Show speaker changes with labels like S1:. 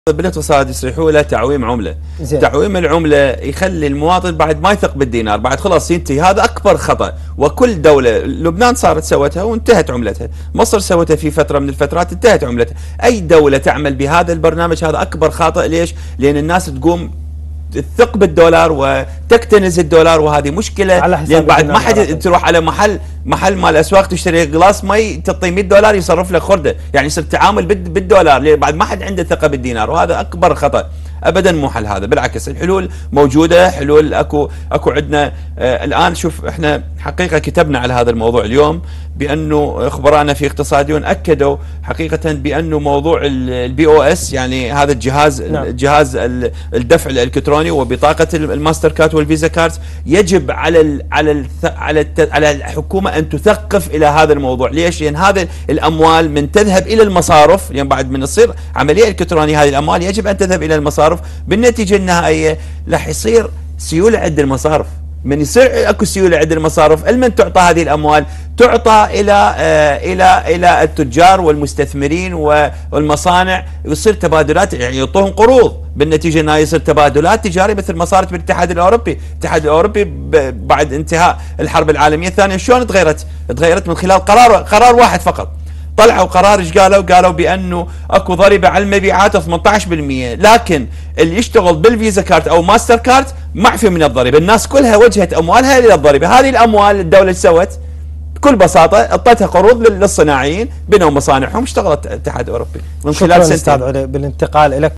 S1: بالاقتصاد يصيحوا له تعويم عمله.
S2: زين.
S1: تعويم العمله يخلي المواطن بعد ما يثق بالدينار، بعد خلاص ينتهي. هذا اكبر خطا، وكل دوله، لبنان صارت سوتها وانتهت عملتها، مصر سوتها في فتره من الفترات انتهت عملتها. اي دوله تعمل بهذا البرنامج هذا اكبر خاطئ. ليش؟ لان الناس تقوم تثق بالدولار وتكتنز الدولار، وهذه مشكله. لان بعد ما حد تروح على محل مال اسواق تشتري غلاص مي تعطيه $100 يصرف لك خرده، يعني يصير التعامل بالدولار، لان بعد ما حد عنده ثقه بالدينار، وهذا اكبر خطا. ابدا مو حل هذا، بالعكس الحلول موجوده، حلول اكو عندنا. الان شوف، احنا حقيقه كتبنا على هذا الموضوع اليوم، بانه خبرانا في اقتصاديون اكدوا حقيقه بانه موضوع الBOS، يعني هذا الجهاز،
S2: نعم.
S1: جهاز الدفع الالكتروني وبطاقه الماستر كارت والفيزا كارت، يجب على الحكومه ان تثقف الى هذا الموضوع. ليش؟ لان هذه الاموال من تذهب الى المصارف، لان بعد من تصير عمليه الكترونيه هذه الاموال يجب ان تذهب الى المصارف. بالنتيجه النهائيه راح يصير سيوله عند المصارف. من يصير اكو سيوله عند المصارف، المن تعطى هذه الاموال؟ تعطى الى التجار والمستثمرين والمصانع، يصير تبادلات، يعني يعطوهم قروض. بالنتيجه انها يصير تبادلات تجاريه مثل ما صارت بالاتحاد الاوروبي. الاتحاد الاوروبي بعد انتهاء الحرب العالميه الثانيه شلون تغيرت من خلال قرار واحد فقط. طلعوا قرار، ايش قالوا؟ قالوا بانه اكو ضريبه على المبيعات 18%، لكن اللي يشتغل بالفيزا كارت او ماستر كارت معفي من الضريبه. الناس كلها وجهت اموالها الى الضريبه. هذه الاموال الدوله ايش سوت؟ بكل بساطه اعطتها قروض للصناعيين، بنوا مصانعهم، اشتغلت الاتحاد الاوروبي من خلال سنتين.
S2: استاذ علي، بالانتقال الى